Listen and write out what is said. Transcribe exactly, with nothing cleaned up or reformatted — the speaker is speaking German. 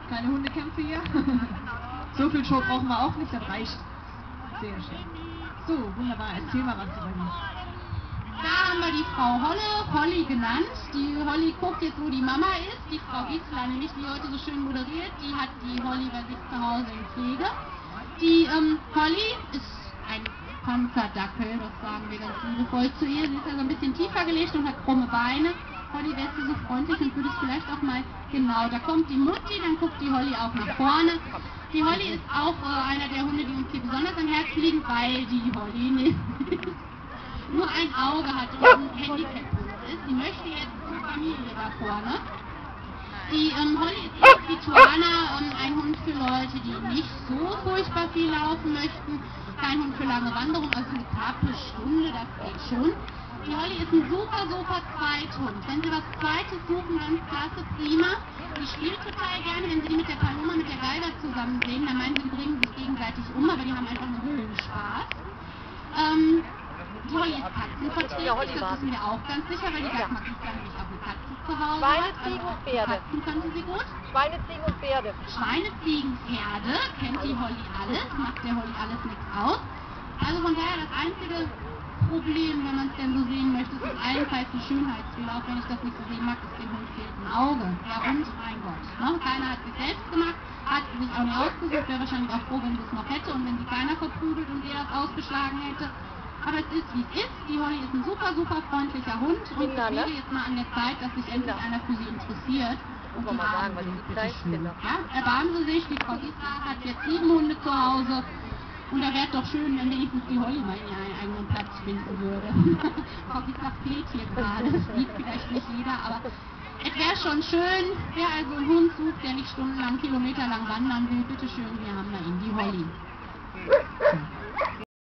Keine Hundekämpfe hier. So viel Show brauchen wir auch nicht, das reicht. Sehr schön. So, wunderbar. Erzähl mal was über die. Da haben wir die Frau Holle, Holly genannt. Die Holly guckt jetzt, wo die Mama ist. Die Frau Isler, nämlich die heute so schön moderiert, die hat die Holly bei sich zu Hause in Pflege. Die ähm, Holly ist ein Panzerdackel, das sagen wir ganz liebevoll zu ihr. Sie ist also ein bisschen tiefer gelegt und hat krumme Beine. Holly, wärst du so freundlich und würdest vielleicht auch mal, genau, da kommt die Mutti, dann guckt die Holly auch nach vorne. Die Holly ist auch äh, einer der Hunde, die uns hier besonders am Herzen liegen, weil die Holly nur ein Auge hat und ein Handicap-Hund ist. Die möchte jetzt zur Familie da vorne. Die ähm, Holly ist auch die Tuana, ähm, ein Hund für Leute, die nicht so furchtbar viel laufen möchten. Kein Hund für lange Wanderung, also eine knappe Stunde, das geht schon. Die Holly ist ein super, super Zweithund. Wenn Sie was Zweites suchen, ganz klasse, prima. Die spielt total gerne, wenn Sie die mit der Paloma, mit der Geiger zusammen sehen, dann meinen Sie, die bringen sich gegenseitig um, aber die haben einfach einen Höhenspaß. Ähm, die Holly ist katzenverträglich, das wissen wir auch ganz sicher, weil die Dagmar Isler nämlich auch eine Katze zu Hause Schweine, hat. Ziegen Also und Pferde. Katzen könnte sie gut. Schweine, Ziegen und Pferde. Schweine, Ziegen, Pferde, kennt die Holly alles, macht der Holly alles nichts aus. Also von daher das einzige Problem, wenn man es denn so sehen möchte, ist allenfalls ein Schönheitsfehler, auch wenn ich das nicht so sehen mag, ist dem Hund fehlt ein Auge. Der Hund, mein Gott. Ne? Keiner hat sich selbst gemacht, hat sie sich auch nicht ausgesucht, wäre wahrscheinlich auch froh, wenn sie es noch hätte und wenn sie keiner verprügelt und ihr das ausgeschlagen hätte. Aber es ist, wie es ist. Die Holly ist ein super, super freundlicher Hund und Kinder, es ne? wäre jetzt mal an der Zeit, dass sich endlich einer für sie interessiert. Und Muss man die mal sagen, haben weil sie, die bitte Zeit, schön. Kinder. Ja, erbarmen Sie sich, die Frau Isler hat jetzt sieben Hunde zu Hause. Und da wäre es doch schön, wenn wenigstens die Holly mal ihren eigenen Platz finden würde. Frau Isler fehlt hier gerade, das sieht vielleicht nicht jeder, aber es wäre schon schön, wer also einen Hund sucht, der nicht stundenlang, kilometerlang wandern will, bitteschön, wir haben da ihn, die Holly.